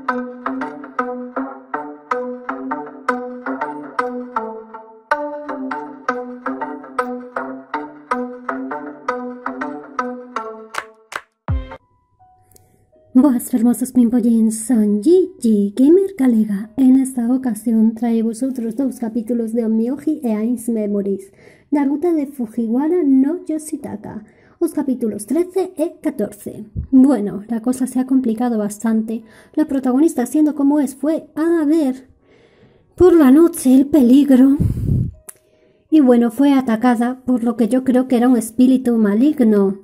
Boas fermosos pimpollins, son Gigi Gamer Galega. En esta ocasión traemos otros dos capítulos de Onmyoji e Ain's Memories, da ruta de Fujiwara no Yoshitaka, os capítulos 13 y 14. Bueno, la cosa se ha complicado bastante. La protagonista, siendo como es, fue a ver por la noche el peligro. Y bueno, fue atacada por lo que yo creo que era un espíritu maligno.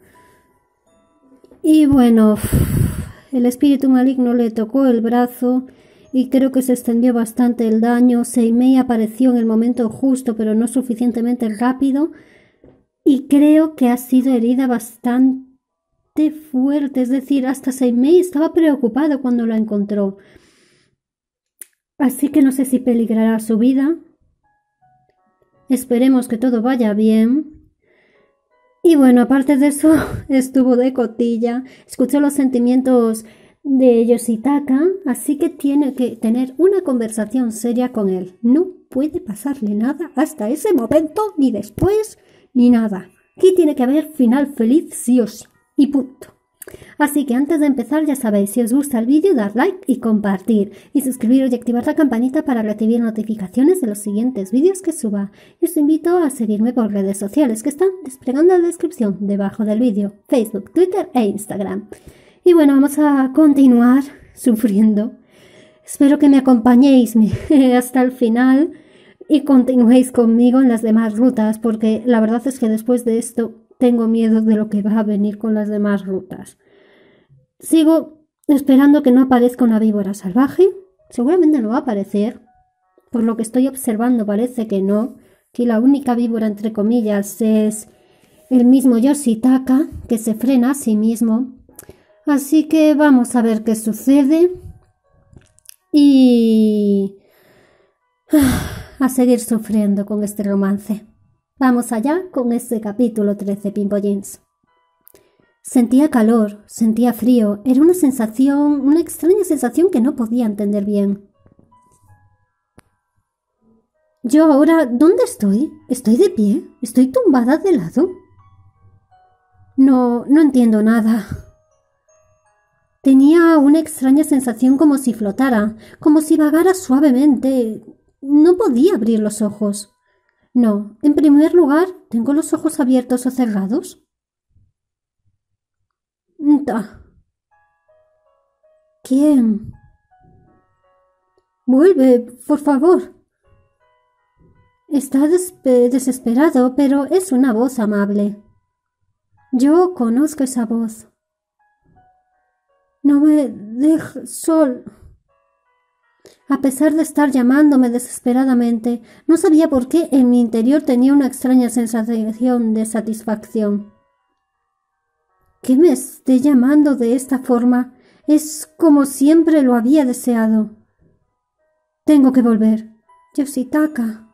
Y bueno, el espíritu maligno le tocó el brazo y creo que se extendió bastante el daño. Seimei apareció en el momento justo, pero no suficientemente rápido. Y creo que ha sido herida bastante fuerte. Es decir, hasta Seimei estaba preocupado cuando la encontró. Así que no sé si peligrará su vida. Esperemos que todo vaya bien. Y bueno, aparte de eso, estuvo de cotilla, escuchó los sentimientos de Yoshitaka, así que tiene que tener una conversación seria con él. No puede pasarle nada hasta ese momento, ni después, ni nada. Aquí tiene que haber final feliz sí o sí, y punto. Así que antes de empezar, ya sabéis, si os gusta el vídeo, dar like y compartir, y suscribiros y activar la campanita para recibir notificaciones de los siguientes vídeos que suba. Y os invito a seguirme por redes sociales que están desplegando en la descripción debajo del vídeo: Facebook, Twitter e Instagram. Y bueno, vamos a continuar sufriendo. Espero que me acompañéis hasta el final y continuéis conmigo en las demás rutas, porque la verdad es que después de esto tengo miedo de lo que va a venir con las demás rutas. Sigo esperando que no aparezca una víbora salvaje. Seguramente no va a aparecer. Por lo que estoy observando parece que no. Que la única víbora, entre comillas, es el mismo Yoshitaka, que se frena a sí mismo. Así que vamos a ver qué sucede. Y a seguir sufriendo con este romance. Vamos allá con este capítulo 13, pimpollins. Sentía calor, sentía frío, era una extraña sensación que no podía entender bien. ¿Yo ahora dónde estoy? ¿Estoy de pie? ¿Estoy tumbada de lado? No entiendo nada. Tenía una extraña sensación como si flotara, como si vagara suavemente. No podía abrir los ojos. No, en primer lugar, ¿tengo los ojos abiertos o cerrados? ¿Quién? Vuelve, por favor. Está desesperado, pero es una voz amable. Yo conozco esa voz. No me dejes sol. A pesar de estar llamándome desesperadamente, no sabía por qué en mi interior tenía una extraña sensación de satisfacción. Que me esté llamando de esta forma es como siempre lo había deseado. Tengo que volver. Yoshitaka.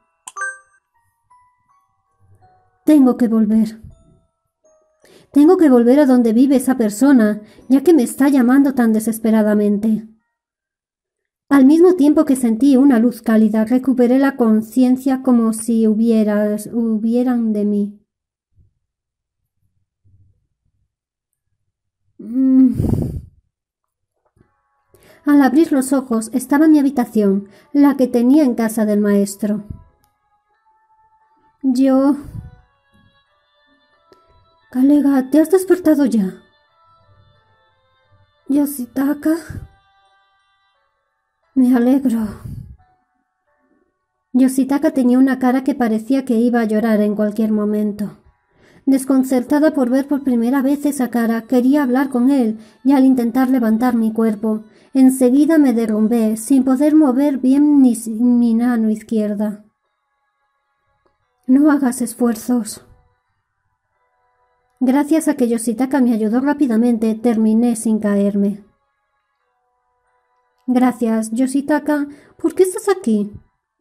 Tengo que volver. Tengo que volver a donde vive esa persona, ya que me está llamando tan desesperadamente. Al mismo tiempo que sentí una luz cálida, recuperé la conciencia como si hubieran de mí. Al abrir los ojos estaba en mi habitación, la que tenía en casa del maestro. Galega, ¿te has despertado ya? Yoshitaka. Me alegro. Yoshitaka tenía una cara que parecía que iba a llorar en cualquier momento. Desconcertada por ver por primera vez esa cara, quería hablar con él, y al intentar levantar mi cuerpo, enseguida me derrumbé, sin poder mover bien ni mi mano izquierda. No hagas esfuerzos. Gracias a que Yoshitaka me ayudó rápidamente, terminé sin caerme. Gracias, Yoshitaka. ¿Por qué estás aquí?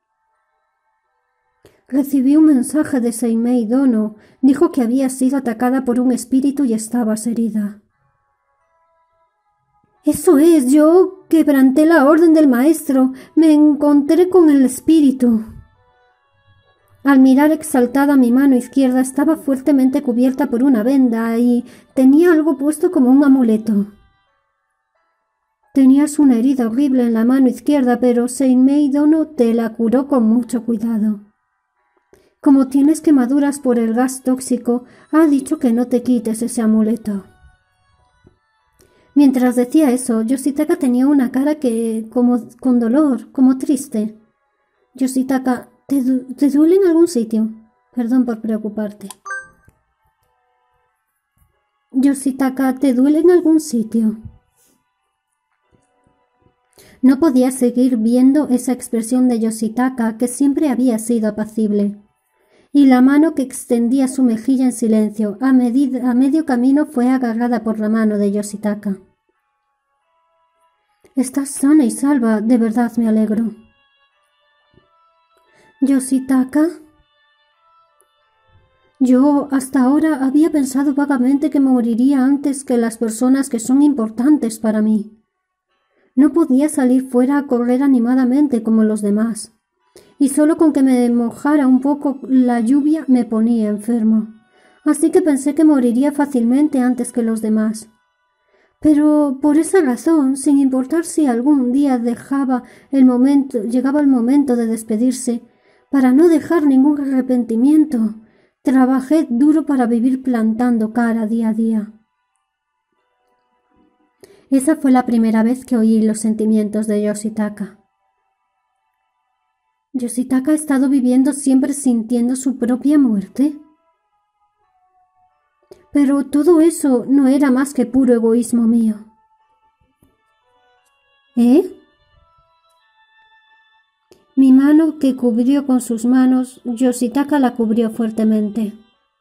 Recibí un mensaje de Seimei Dono. Dijo que había sido atacada por un espíritu y estabas herida. Eso es, yo quebranté la orden del maestro, me encontré con el espíritu. Al mirar exaltada mi mano izquierda estaba fuertemente cubierta por una venda y tenía algo puesto como un amuleto. Tenías una herida horrible en la mano izquierda, pero Seimei Dono te la curó con mucho cuidado. Como tienes quemaduras por el gas tóxico, ha dicho que no te quites ese amuleto. Mientras decía eso, Yoshitaka tenía una cara como con dolor, como triste. Yoshitaka, ¿te duele en algún sitio? Perdón por preocuparte. Yoshitaka, ¿te duele en algún sitio? No podía seguir viendo esa expresión de Yoshitaka, que siempre había sido apacible, y la mano que extendía su mejilla en silencio, a medio camino fue agarrada por la mano de Yoshitaka. Estás sana y salva, de verdad me alegro. Yoshitaka. Yo hasta ahora había pensado vagamente que moriría antes que las personas que son importantes para mí. No podía salir fuera a correr animadamente como los demás, y solo con que me mojara un poco la lluvia me ponía enfermo, así que pensé que moriría fácilmente antes que los demás. Pero por esa razón, sin importar si algún día llegaba el momento de despedirse, para no dejar ningún arrepentimiento, trabajé duro para vivir plantando cara día a día. Esa fue la primera vez que oí los sentimientos de Yoshitaka. ¿Yoshitaka ha estado viviendo siempre sintiendo su propia muerte? Pero todo eso no era más que puro egoísmo mío. ¿Eh? Mi mano que cubrió con sus manos, Yoshitaka la cubrió fuertemente.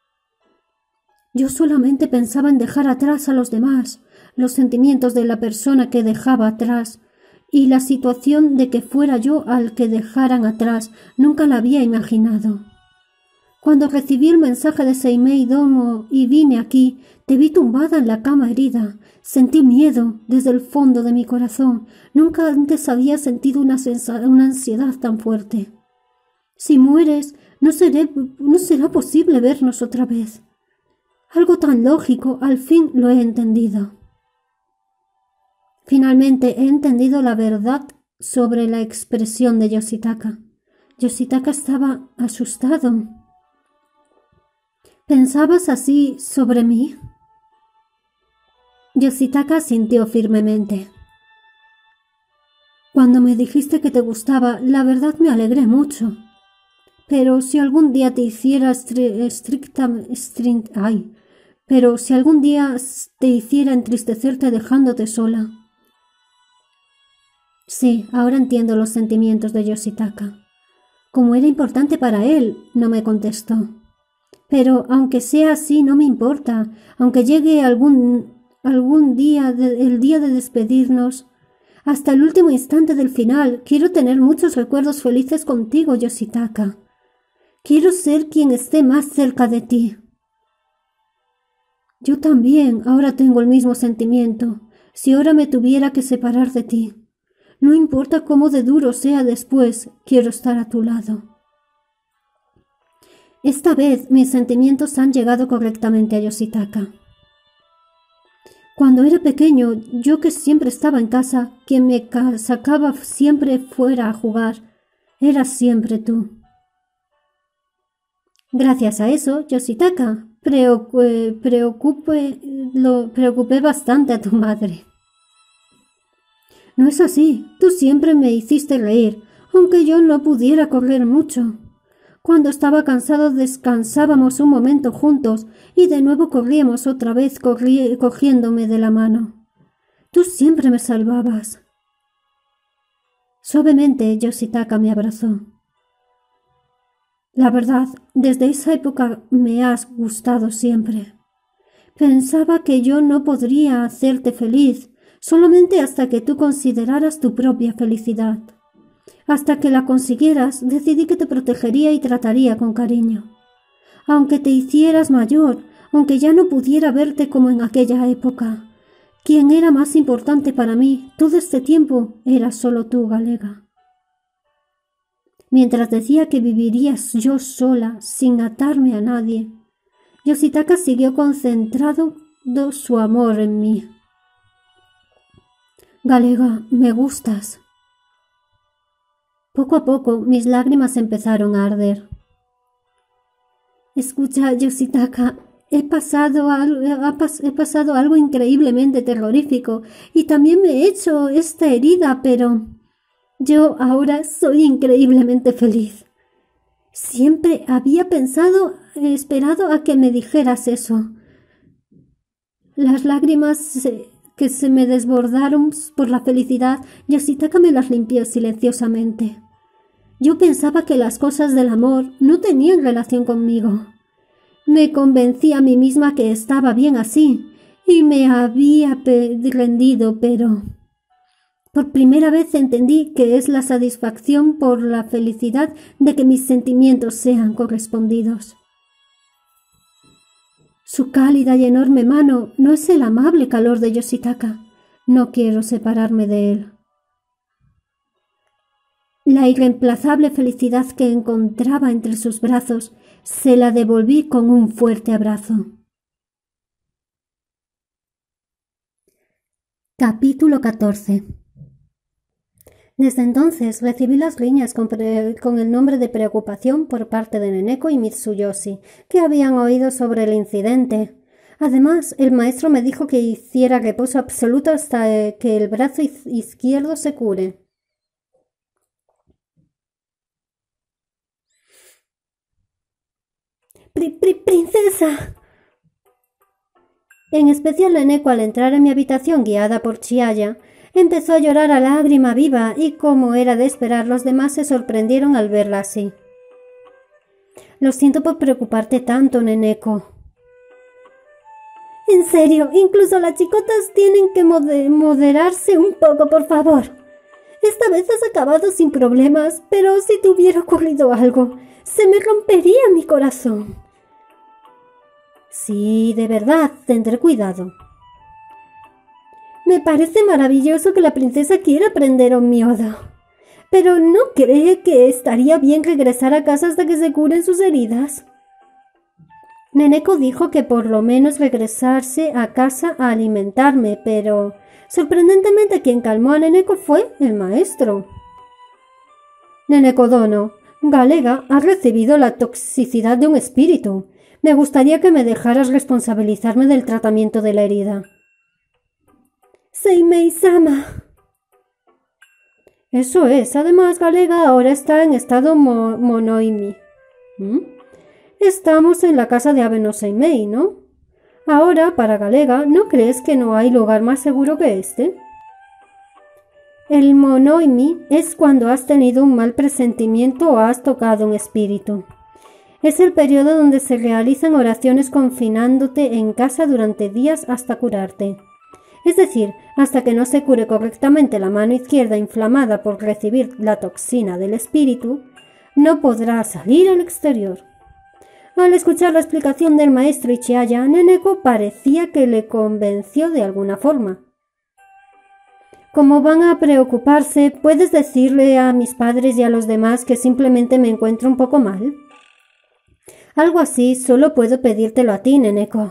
Yo solamente pensaba en dejar atrás a los demás, los sentimientos de la persona que dejaba atrás, y la situación de que fuera yo al que dejaran atrás nunca la había imaginado. Cuando recibí el mensaje de Seimei Dono y vine aquí, te vi tumbada en la cama herida. Sentí miedo desde el fondo de mi corazón. Nunca antes había sentido una ansiedad tan fuerte. Si mueres, no será posible vernos otra vez. Algo tan lógico, al fin lo he entendido. Finalmente he entendido la verdad sobre la expresión de Yoshitaka. Yoshitaka estaba asustado. ¿Pensabas así sobre mí? Yoshitaka sintió firmemente. Cuando me dijiste que te gustaba, la verdad me alegré mucho. Pero si algún día te hiciera entristecerte dejándote sola. Sí, ahora entiendo los sentimientos de Yoshitaka. Como era importante para él, no me contestó. Pero aunque sea así, no me importa. Aunque llegue algún día, el día de despedirnos, hasta el último instante del final, quiero tener muchos recuerdos felices contigo, Yoshitaka. Quiero ser quien esté más cerca de ti. Yo también ahora tengo el mismo sentimiento. Si ahora me tuviera que separar de ti, no importa cómo de duro sea después, quiero estar a tu lado. Esta vez mis sentimientos han llegado correctamente a Yoshitaka. Cuando era pequeño, yo que siempre estaba en casa, quien me sacaba siempre fuera a jugar, era siempre tú. Gracias a eso, Yoshitaka, preocupé bastante a tu madre. No es así, tú siempre me hiciste reír, aunque yo no pudiera correr mucho. Cuando estaba cansado descansábamos un momento juntos y de nuevo corríamos otra vez cogiéndome de la mano. Tú siempre me salvabas. Suavemente Yoshitaka me abrazó. La verdad, desde esa época me has gustado siempre. Pensaba que yo no podría hacerte feliz solamente hasta que tú consideraras tu propia felicidad. Hasta que la consiguieras, decidí que te protegería y trataría con cariño. Aunque te hicieras mayor, aunque ya no pudiera verte como en aquella época, Quien era más importante para mí todo este tiempo era solo tú, Galega. Mientras decía que vivirías yo sola, sin atarme a nadie, Yoshitaka siguió concentrado su amor en mí. Galega, me gustas. Poco a poco mis lágrimas empezaron a arder. Escucha, Yoshitaka, he pasado algo increíblemente terrorífico y también me he hecho esta herida, pero yo ahora soy increíblemente feliz. Siempre había esperado a que me dijeras eso. Las lágrimas que se me desbordaron por la felicidad, Yoshitaka me las limpió silenciosamente. Yo pensaba que las cosas del amor no tenían relación conmigo. Me convencí a mí misma que estaba bien así y me había rendido, pero por primera vez entendí que es la satisfacción por la felicidad de que mis sentimientos sean correspondidos. Su cálida y enorme mano no es el amable calor de Yoshitaka. No quiero separarme de él. La irreemplazable felicidad que encontraba entre sus brazos se la devolví con un fuerte abrazo. Capítulo 14. Desde entonces recibí las riñas con el nombre de preocupación por parte de Neneko y Mitsuyoshi, que habían oído sobre el incidente. Además, el maestro me dijo que hiciera reposo absoluto hasta que el brazo izquierdo se cure. ¡Princesa! En especial Neneko, al entrar en mi habitación guiada por Chiaya, empezó a llorar a lágrima viva y, como era de esperar, los demás se sorprendieron al verla así. Lo siento por preocuparte tanto, Neneko. En serio, incluso las chicotas tienen que moderarse un poco, por favor. Esta vez has acabado sin problemas, pero si te hubiera ocurrido algo, se me rompería mi corazón. Sí, de verdad, tendré cuidado. Me parece maravilloso que la princesa quiera aprender Onmyodo. Pero ¿no cree que estaría bien regresar a casa hasta que se curen sus heridas? Neneko dijo que por lo menos regresarse a casa a alimentarme, pero sorprendentemente quien calmó a Neneko fue el maestro. Neneko-dono, Galega ha recibido la toxicidad de un espíritu. Me gustaría que me dejaras responsabilizarme del tratamiento de la herida. Seimei-sama. Eso es. Además, Galega ahora está en estado monoimi. Estamos en la casa de Abe no Seimei, ¿no? Ahora, para Galega, ¿no crees que no hay lugar más seguro que este? El monoimi es cuando has tenido un mal presentimiento o has tocado un espíritu. Es el periodo donde se realizan oraciones confinándote en casa durante días hasta curarte. Es decir, hasta que no se cure correctamente la mano izquierda inflamada por recibir la toxina del espíritu, no podrá salir al exterior. Al escuchar la explicación del maestro Chiaya, Neneko parecía que le convenció de alguna forma. Como van a preocuparse, ¿puedes decirle a mis padres y a los demás que simplemente me encuentro un poco mal? Algo así solo puedo pedírtelo a ti, Neneko.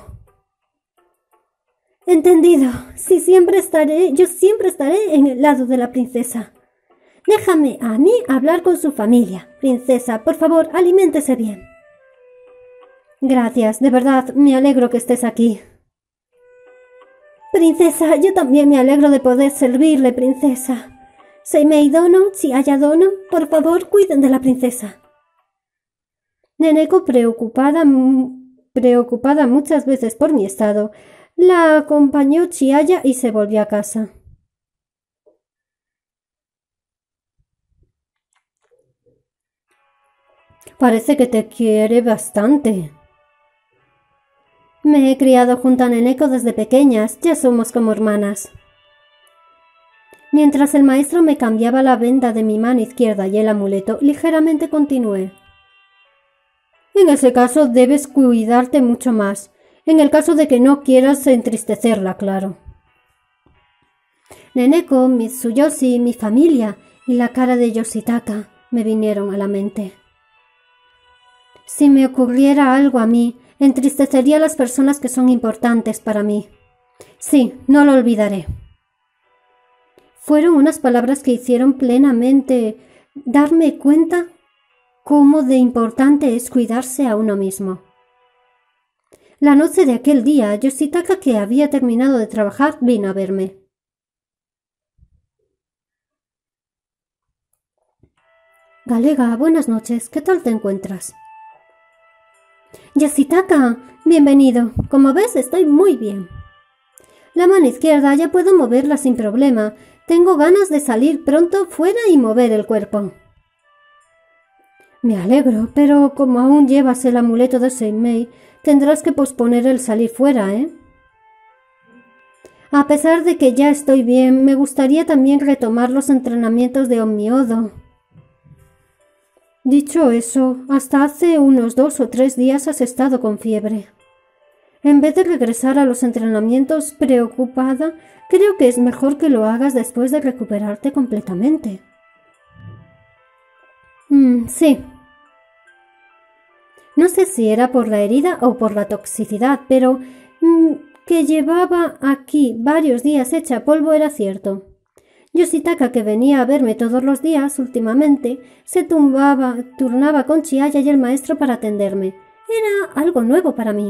Entendido. Yo siempre estaré en el lado de la princesa. Déjame a mí hablar con su familia. Princesa, por favor, aliméntese bien. Gracias, de verdad, me alegro que estés aquí. Princesa, yo también me alegro de poder servirle, princesa. Seimei-dono, Chiaya-dono, por favor, cuiden de la princesa. Neneko, preocupada muchas veces por mi estado, la acompañó Chiaya y se volvió a casa. Parece que te quiere bastante. Me he criado junto a Neneko desde pequeñas, ya somos como hermanas. Mientras el maestro me cambiaba la venda de mi mano izquierda y el amuleto, ligeramente continué. En ese caso debes cuidarte mucho más, en el caso de que no quieras entristecerla, claro. Neneko, Mitsuyoshi, mi familia y la cara de Yoshitaka me vinieron a la mente. Si me ocurriera algo a mí, entristecería a las personas que son importantes para mí. Sí, no lo olvidaré. Fueron unas palabras que hicieron plenamente darme cuenta cómo de importante es cuidarse a uno mismo. La noche de aquel día, Yoshitaka, que había terminado de trabajar, vino a verme. Galega, buenas noches. ¿Qué tal te encuentras? Yoshitaka, bienvenido. Como ves, estoy muy bien. La mano izquierda ya puedo moverla sin problema. Tengo ganas de salir pronto fuera y mover el cuerpo. Me alegro, pero como aún llevas el amuleto de Seinmei, tendrás que posponer el salir fuera, ¿eh? A pesar de que ya estoy bien, me gustaría también retomar los entrenamientos de Onmyodo. Dicho eso, hasta hace unos 2 o 3 días has estado con fiebre. En vez de regresar a los entrenamientos preocupada, creo que es mejor que lo hagas después de recuperarte completamente. Sí. No sé si era por la herida o por la toxicidad, pero que llevaba aquí varios días hecha polvo era cierto. Yoshitaka, que venía a verme todos los días últimamente, se turnaba con Chiaya y el maestro para atenderme. Era algo nuevo para mí.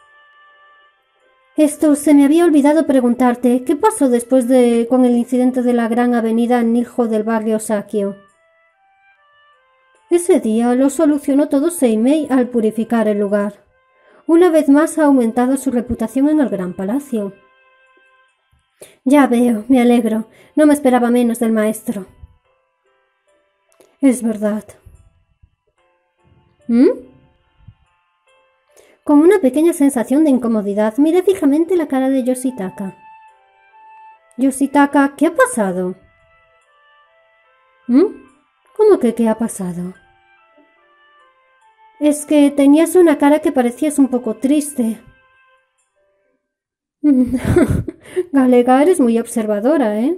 Esto se me había olvidado preguntarte. ¿Qué pasó después con el incidente de la gran avenida Nijo del barrio Sakio? Ese día lo solucionó todo Seinmei al purificar el lugar. Una vez más ha aumentado su reputación en el gran palacio. Ya veo, me alegro. No me esperaba menos del maestro. Es verdad. Con una pequeña sensación de incomodidad, miré fijamente la cara de Yoshitaka. Yoshitaka, ¿qué ha pasado? ¿Cómo que qué ha pasado? Es que tenías una cara que parecías un poco triste. Galega, eres muy observadora, ¿eh?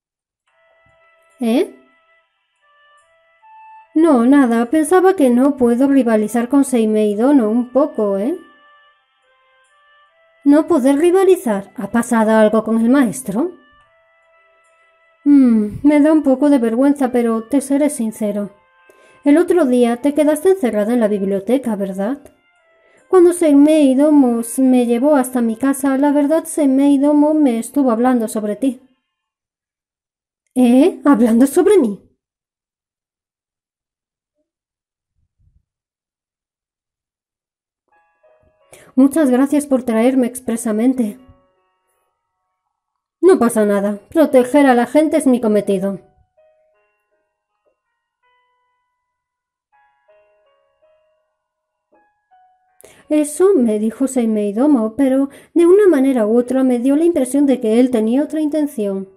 ¿Eh? No, nada, pensaba que no puedo rivalizar con Seinmei Dono un poco, ¿eh? ¿No poder rivalizar? ¿Ha pasado algo con el maestro? Me da un poco de vergüenza, pero te seré sincero. El otro día te quedaste encerrada en la biblioteca, ¿verdad? Cuando Seinmei Domo me llevó hasta mi casa, la verdad Seinmei Domo me estuvo hablando sobre ti. ¿Eh? ¿Hablando sobre mí? Muchas gracias por traerme expresamente. No pasa nada. Proteger a la gente es mi cometido. Eso me dijo Seinmei Domo, pero de una manera u otra me dio la impresión de que él tenía otra intención.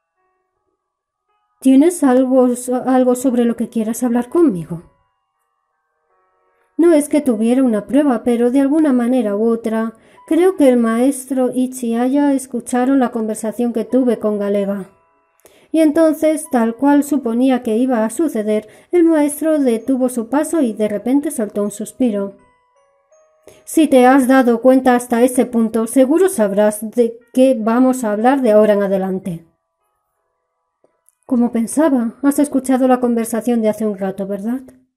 ¿Tienes algo sobre lo que quieras hablar conmigo? No es que tuviera una prueba, pero de alguna manera u otra, creo que el maestro y Chiaya escucharon la conversación que tuve con Galega. Y entonces, tal cual suponía que iba a suceder, el maestro detuvo su paso y de repente soltó un suspiro. Si te has dado cuenta hasta ese punto, seguro sabrás de qué vamos a hablar de ahora en adelante. Como pensaba, has escuchado la conversación de hace un rato, ¿verdad?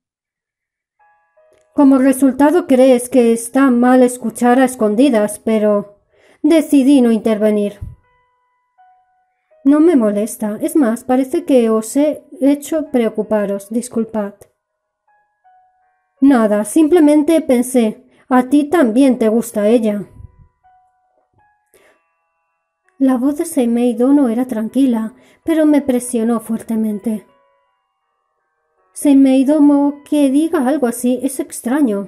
Como resultado crees que está mal escuchar a escondidas, pero decidí no intervenir. No me molesta, es más, parece que os he hecho preocuparos, disculpad. Nada, simplemente pensé, a ti también te gusta ella. La voz de Seinmei Dono era tranquila, pero me presionó fuertemente. Seinmei Dono, que diga algo así es extraño.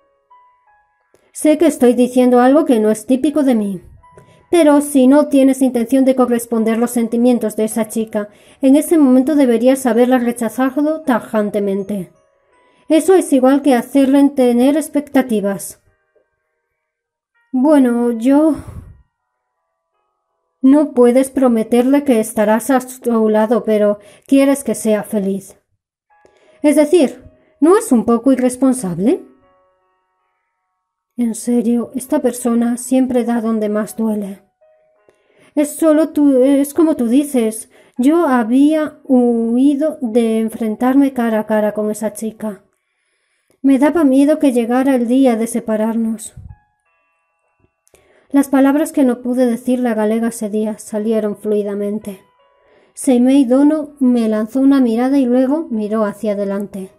Sé que estoy diciendo algo que no es típico de mí, pero si no tienes intención de corresponder los sentimientos de esa chica, en ese momento deberías haberla rechazado tajantemente. Eso es igual que hacerle tener expectativas. Bueno, yo... No puedes prometerle que estarás a su lado, pero quieres que sea feliz. Es decir, ¿no es un poco irresponsable? En serio, esta persona siempre da donde más duele. Es como tú dices. Yo había huido de enfrentarme cara a cara con esa chica. Me daba miedo que llegara el día de separarnos. Las palabras que no pude decir la galega ese día salieron fluidamente. Seimei Dono me lanzó una mirada y luego miró hacia adelante.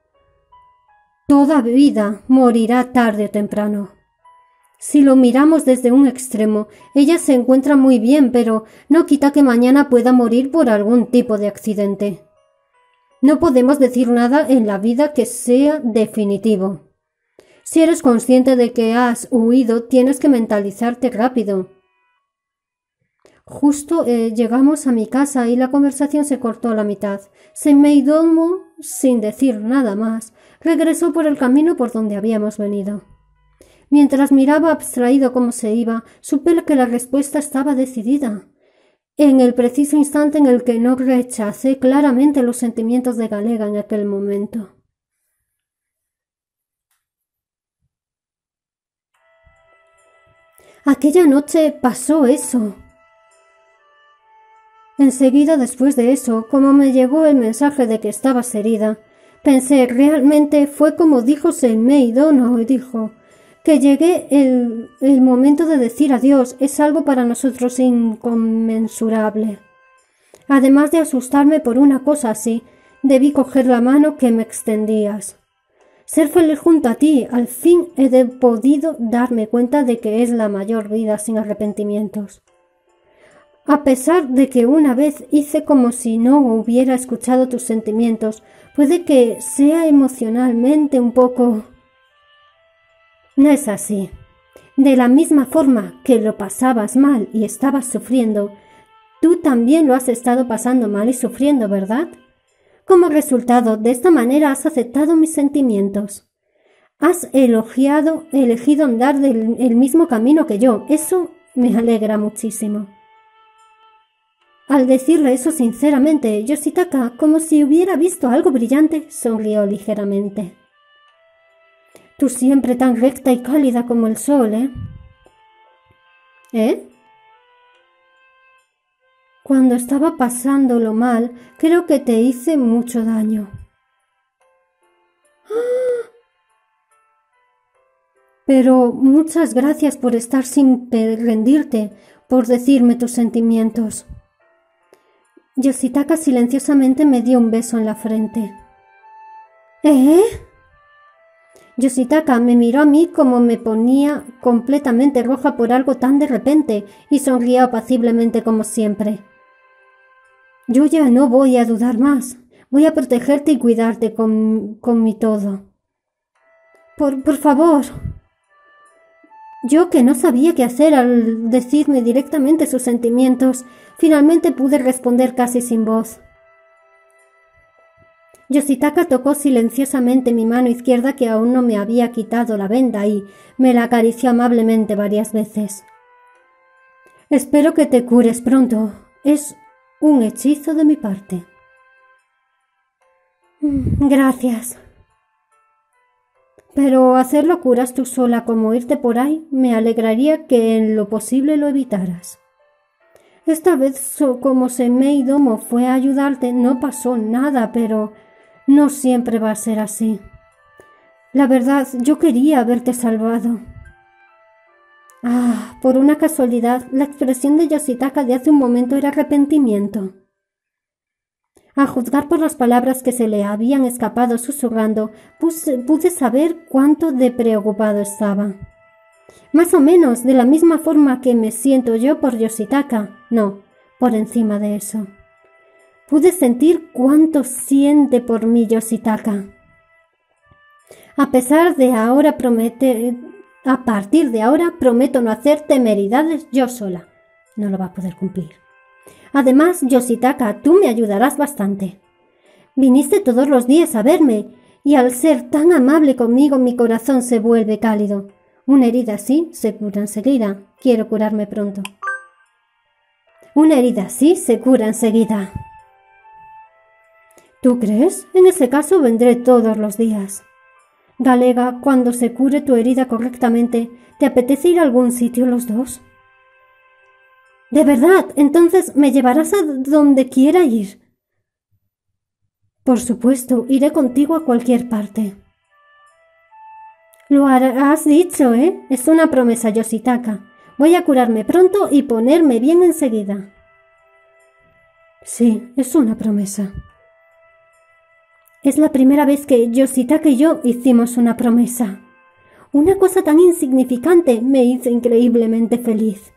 Toda vida morirá tarde o temprano. Si lo miramos desde un extremo, ella se encuentra muy bien, pero no quita que mañana pueda morir por algún tipo de accidente. No podemos decir nada en la vida que sea definitivo. Si eres consciente de que has huido, tienes que mentalizarte rápido. Justo llegamos a mi casa y la conversación se cortó a la mitad. Seimei Dono, sin decir nada más, regresó por el camino por donde habíamos venido. Mientras miraba abstraído cómo se iba, supe que la respuesta estaba decidida. En el preciso instante en el que no rechacé claramente los sentimientos de Galega en aquel momento. Aquella noche pasó eso. Enseguida después de eso, como me llegó el mensaje de que estabas herida, pensé, realmente fue como dijo Seimei Dono, y dijo que llegue el momento de decir adiós, es algo para nosotros inconmensurable. Además de asustarme por una cosa así, debí coger la mano que me extendías. Ser feliz junto a ti, al fin he podido darme cuenta de que es la mayor vida sin arrepentimientos. A pesar de que una vez hice como si no hubiera escuchado tus sentimientos, puede que sea emocionalmente un poco... No es así. De la misma forma que lo pasabas mal y estabas sufriendo, tú también lo has estado pasando mal y sufriendo, ¿verdad? Como resultado, de esta manera has aceptado mis sentimientos. Has elegido andar el mismo camino que yo. Eso me alegra muchísimo. Al decirle eso sinceramente, Yoshitaka, como si hubiera visto algo brillante, sonrió ligeramente. Tú siempre tan recta y cálida como el sol, ¿eh? ¿Eh? Cuando estaba pasándolo mal, creo que te hice mucho daño. Pero muchas gracias por estar sin rendirte, por decirme tus sentimientos. Yoshitaka silenciosamente me dio un beso en la frente. ¿Eh? Yoshitaka me miró a mí como me ponía completamente roja por algo tan de repente y sonrió apaciblemente como siempre. Yo ya no voy a dudar más. Voy a protegerte y cuidarte con mi todo. Por favor. Yo, que no sabía qué hacer al decirme directamente sus sentimientos, finalmente pude responder casi sin voz. Yoshitaka tocó silenciosamente mi mano izquierda, que aún no me había quitado la venda, y me la acarició amablemente varias veces. Espero que te cures pronto. Es un hechizo de mi parte. Gracias. Pero hacer locuras tú sola como irte por ahí, me alegraría que en lo posible lo evitaras. Esta vez, como Seimei Dono fue a ayudarte, no pasó nada, pero no siempre va a ser así. La verdad, yo quería haberte salvado. Por una casualidad, la expresión de Yoshitaka de hace un momento era arrepentimiento. A juzgar por las palabras que se le habían escapado susurrando, pude saber cuánto de preocupado estaba. Más o menos de la misma forma que me siento yo por Yoshitaka, no, por encima de eso. Pude sentir cuánto siente por mí Yoshitaka. A partir de ahora prometo no hacer temeridades yo sola. No lo va a poder cumplir. Además, Yoshitaka, tú me ayudarás bastante. Viniste todos los días a verme, y al ser tan amable conmigo mi corazón se vuelve cálido. Una herida así se cura enseguida. Quiero curarme pronto. Una herida así se cura enseguida. ¿Tú crees? En ese caso vendré todos los días. Galega, cuando se cure tu herida correctamente, ¿te apetece ir a algún sitio los dos? ¿De verdad? Entonces me llevarás a donde quiera ir. Por supuesto, iré contigo a cualquier parte. Lo has dicho, ¿eh? Es una promesa, Yoshitaka. Voy a curarme pronto y ponerme bien enseguida. Sí, es una promesa. Es la primera vez que Yoshitaka y yo hicimos una promesa. Una cosa tan insignificante me hizo increíblemente feliz.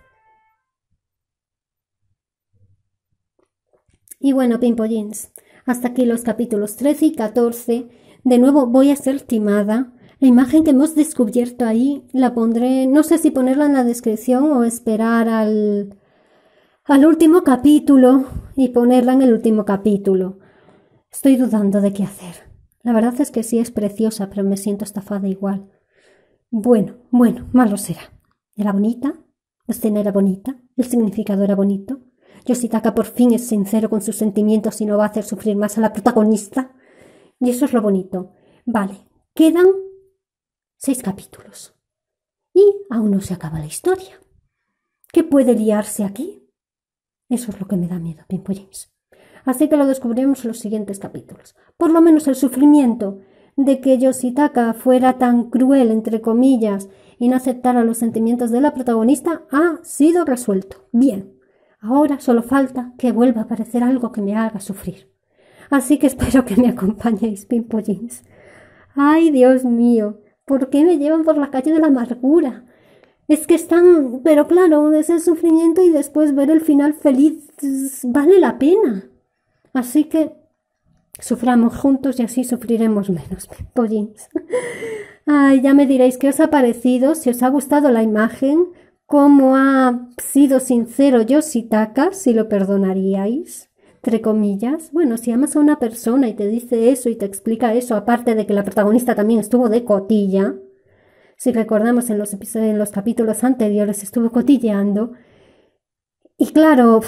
Y bueno, Pimpollins, hasta aquí los capítulos 13 y 14. De nuevo voy a ser timada. La imagen que hemos descubierto ahí la pondré, no sé si ponerla en la descripción o esperar al último capítulo y ponerla en el último capítulo. Estoy dudando de qué hacer. La verdad es que sí es preciosa, pero me siento estafada igual. Bueno, malo será. Era bonita, la escena era bonita, el significado era bonito. Yoshitaka por fin es sincero con sus sentimientos y no va a hacer sufrir más a la protagonista. Y eso es lo bonito. Vale, quedan 6 capítulos. Y aún no se acaba la historia. ¿Qué puede liarse aquí? Eso es lo que me da miedo, Pimpollins. Así que lo descubriremos en los siguientes capítulos. Por lo menos el sufrimiento de que Yoshitaka fuera tan cruel, entre comillas, y no aceptara los sentimientos de la protagonista ha sido resuelto. Bien. Ahora solo falta que vuelva a aparecer algo que me haga sufrir. Así que espero que me acompañéis, Pimpollins. ¡Ay, Dios mío! ¿Por qué me llevan por la calle de la amargura? Es que están... Pero claro, es el sufrimiento y después ver el final feliz vale la pena. Así que suframos juntos y así sufriremos menos, Pimpollins. Ay, ya me diréis qué os ha parecido, si os ha gustado la imagen, cómo ha sido sincero Yoshitaka, si lo perdonaríais, entre comillas. Bueno, si amas a una persona y te dice eso y te explica eso, aparte de que la protagonista también estuvo de cotilla, si recordamos en los capítulos anteriores estuvo cotilleando, y claro,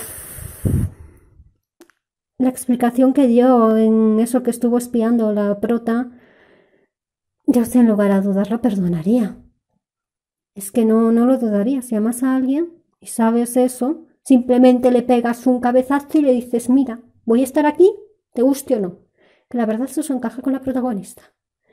la explicación que dio en eso que estuvo espiando la prota, yo sin lugar a dudas lo perdonaría. Es que no lo dudaría. Si amas a alguien y sabes eso, simplemente le pegas un cabezazo y le dices, mira, voy a estar aquí, te guste o no. Que la verdad eso encaja con la protagonista.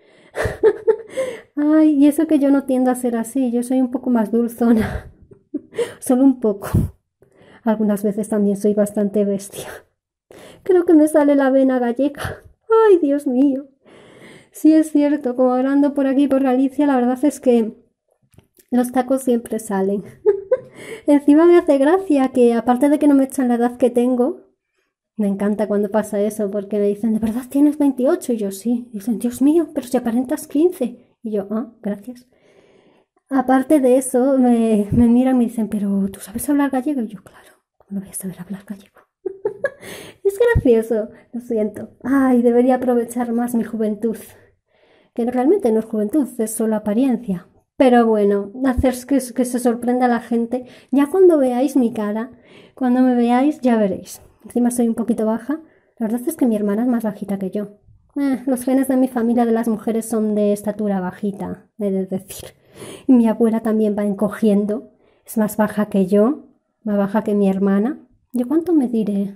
Ay, y eso que yo no tiendo a ser así, yo soy un poco más dulzona. Solo un poco. Algunas veces también soy bastante bestia. Creo que me sale la vena gallega. Ay, Dios mío. Sí es cierto, como hablando por aquí, por Galicia, la verdad es que los tacos siempre salen. Encima me hace gracia que, aparte de que no me echan la edad que tengo, me encanta cuando pasa eso, porque me dicen, ¿de verdad tienes 28? Y yo, sí. Dicen, Dios mío, pero si aparentas 15. Y yo, gracias. Aparte de eso, me miran y me dicen, ¿pero tú sabes hablar gallego? Y yo, claro, ¿cómo no voy a saber hablar gallego? Es gracioso, lo siento. Ay, debería aprovechar más mi juventud. Que realmente no es juventud, es solo apariencia. Pero bueno, hacer que se sorprenda a la gente. Ya cuando veáis mi cara, cuando me veáis, ya veréis. Encima soy un poquito baja. La verdad es que mi hermana es más bajita que yo. Los genes de mi familia de las mujeres son de estatura bajita, he de decir. Y mi abuela también va encogiendo. Es más baja que yo, más baja que mi hermana. ¿Yo cuánto me diré?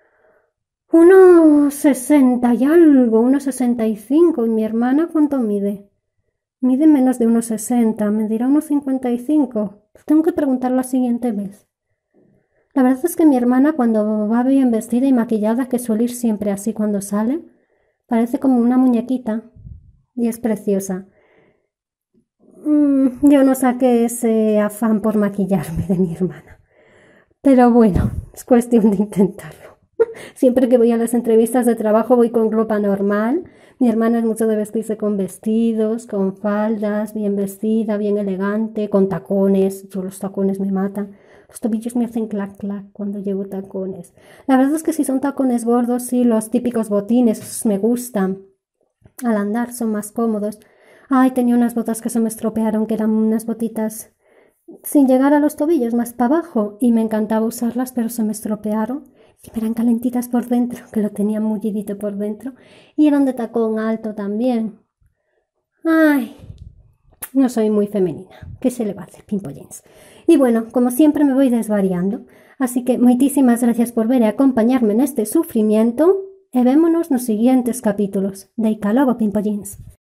Unos 60 y algo, unos 65. ¿Y mi hermana cuánto mide? Mide menos de unos 60, me dirá unos 55. Tengo que preguntar la siguiente vez. La verdad es que mi hermana cuando va bien vestida y maquillada, que suele ir siempre así cuando sale, parece como una muñequita y es preciosa. Yo no saqué ese afán por maquillarme de mi hermana. Pero bueno, es cuestión de intentarlo. Siempre que voy a las entrevistas de trabajo voy con ropa normal. Mi hermana es mucho de vestirse con vestidos, con faldas, bien vestida, bien elegante, con tacones. Yo los tacones me matan. Los tobillos me hacen clac clac cuando llevo tacones. La verdad es que si son tacones gordos, sí, los típicos botines, esos me gustan. Al andar son más cómodos. Ay, tenía unas botas que se me estropearon, que eran unas botitas sin llegar a los tobillos, más para abajo, y me encantaba usarlas, pero se me estropearon. Y me eran calentitas por dentro, que lo tenía mullidito por dentro, y eran de tacón alto también. Ay, no soy muy femenina. ¿Qué se le va a hacer, Pimpollins? Y bueno, como siempre me voy desvariando. Así que muchísimas gracias por ver y acompañarme en este sufrimiento. Y vémonos nos siguientes capítulos. De Icalogo, Pimpollins.